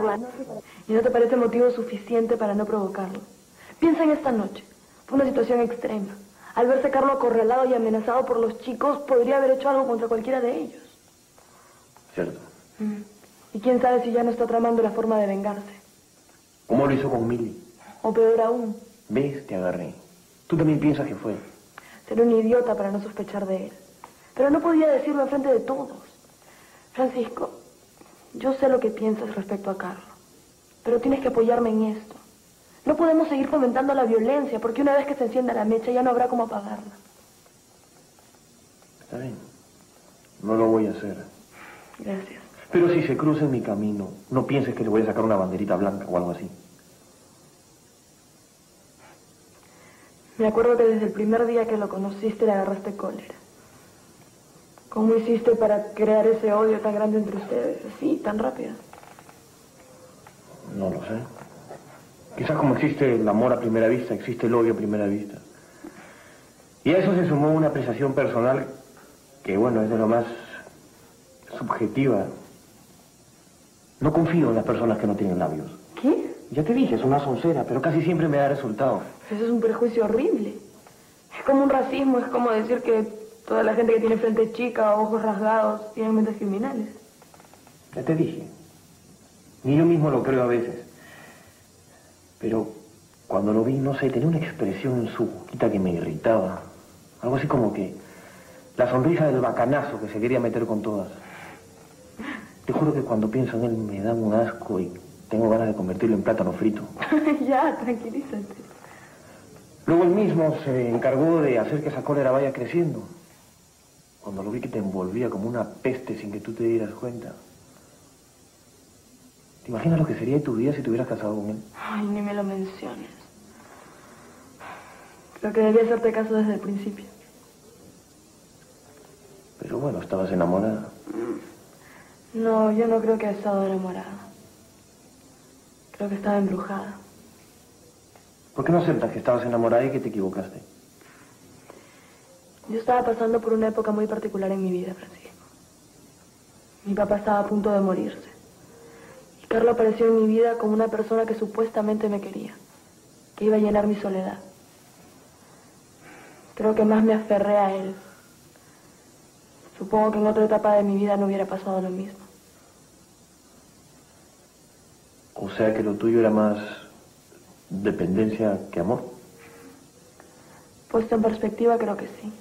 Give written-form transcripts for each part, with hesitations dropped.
¿Y no te parece motivo suficiente para no provocarlo? Piensa en esta noche. Fue una situación extrema. Al verse Carlos acorralado y amenazado por los chicos, podría haber hecho algo contra cualquiera de ellos. Cierto. Y quién sabe si ya no está tramando la forma de vengarse. ¿Cómo lo hizo con Milly? O peor aún. ¿Ves? Te agarré. ¿Tú también piensas que fue? Ser un idiota para no sospechar de él. Pero no podía decirlo enfrente de todos. Francisco, yo sé lo que piensas respecto a Carlos. Pero tienes que apoyarme en esto. No podemos seguir fomentando la violencia, porque una vez que se encienda la mecha ya no habrá cómo apagarla. Está bien. No lo voy a hacer. Gracias. Pero si se cruza en mi camino, no pienses que le voy a sacar una banderita blanca o algo así. Me acuerdo que desde el primer día que lo conociste le agarraste cólera. ¿Cómo hiciste para crear ese odio tan grande entre ustedes, así, tan rápido? No lo sé. Quizás como existe el amor a primera vista, existe el odio a primera vista. Y a eso se sumó una apreciación personal que, bueno, es de lo más subjetiva. No confío en las personas que no tienen labios. ¿Qué? Ya te dije, es una soncera, pero casi siempre me da resultado. Eso es un prejuicio horrible. Es como un racismo, es como decir que toda la gente que tiene frente chica o ojos rasgados tienen mentes criminales. Ya te dije. Ni yo mismo lo creo a veces. Pero cuando lo vi, no sé, tenía una expresión en su boquita que me irritaba. Algo así como que la sonrisa del bacanazo que se quería meter con todas. Te juro que cuando pienso en él me da un asco y tengo ganas de convertirlo en plátano frito. Ya, tranquilízate. Luego él mismo se encargó de hacer que esa cólera vaya creciendo. Cuando lo vi que te envolvía como una peste sin que tú te dieras cuenta. ¿Te imaginas lo que sería tu vida si te hubieras casado con él? Ay, ni me lo menciones. Creo que debía hacerte caso desde el principio. Pero bueno, estabas enamorada. No, yo no creo que haya estado enamorada. Creo que estaba embrujada. ¿Por qué no aceptas que estabas enamorada y que te equivocaste? Yo estaba pasando por una época muy particular en mi vida, Francisco. Mi papá estaba a punto de morirse. Y Carlos apareció en mi vida como una persona que supuestamente me quería, que iba a llenar mi soledad. Creo que más me aferré a él. Supongo que en otra etapa de mi vida no hubiera pasado lo mismo. O sea que lo tuyo era más dependencia que amor. Puesto en perspectiva, creo que sí.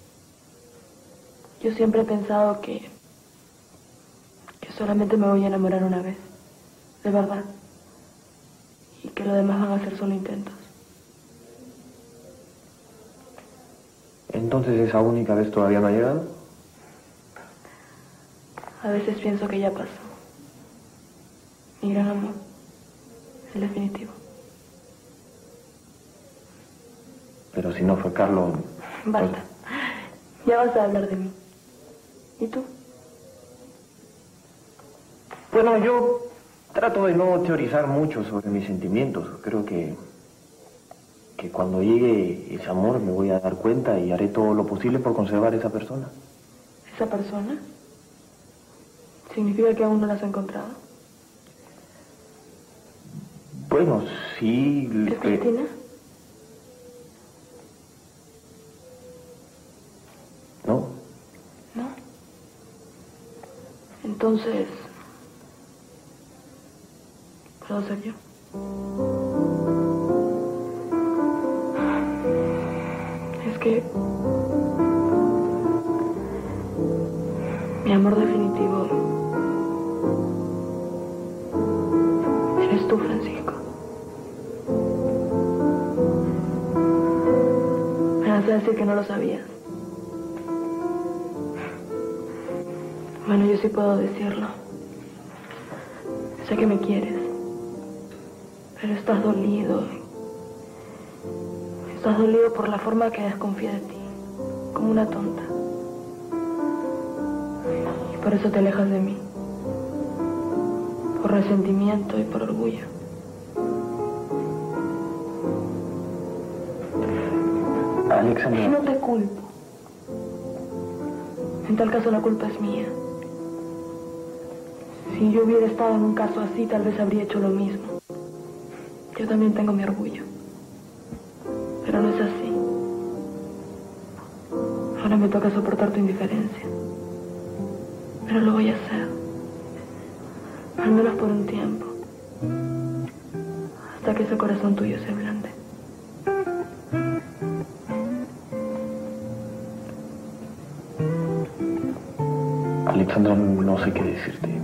Yo siempre he pensado que solamente me voy a enamorar una vez, de verdad. Y que lo demás van a ser solo intentos. Entonces esa única vez todavía no ha llegado. A veces pienso que ya pasó. Mi gran amor, el definitivo. Pero si no fue Carlos... Basta. Ya vas a hablar de mí. ¿Y tú? Bueno, yo trato de no teorizar mucho sobre mis sentimientos. Creo que cuando llegue ese amor me voy a dar cuenta y haré todo lo posible por conservar esa persona. ¿Esa persona? ¿Significa que aún no la has encontrado? Bueno, sí... ¿Es Cristina? ¿No? ¿No? Entonces... ¿puedo ser yo? Es que... mi amor definitivo... eres tú, Francisco. Me vas a decir que no lo sabías. Bueno, yo sí puedo decirlo. Sé que me quieres. Pero estás dolido. Estás dolido por la forma que desconfía de ti. Como una tonta. Y por eso te alejas de mí. Por resentimiento y por orgullo. Alexandra... Y no te culpo. En tal caso la culpa es mía. Si yo hubiera estado en un caso así, tal vez habría hecho lo mismo. Yo también tengo mi orgullo. Pero no es así. Ahora me toca soportar tu indiferencia. Pero lo voy a hacer. Al menos por un tiempo. Hasta que ese corazón tuyo se ablande. Alexandra, no sé qué decirte.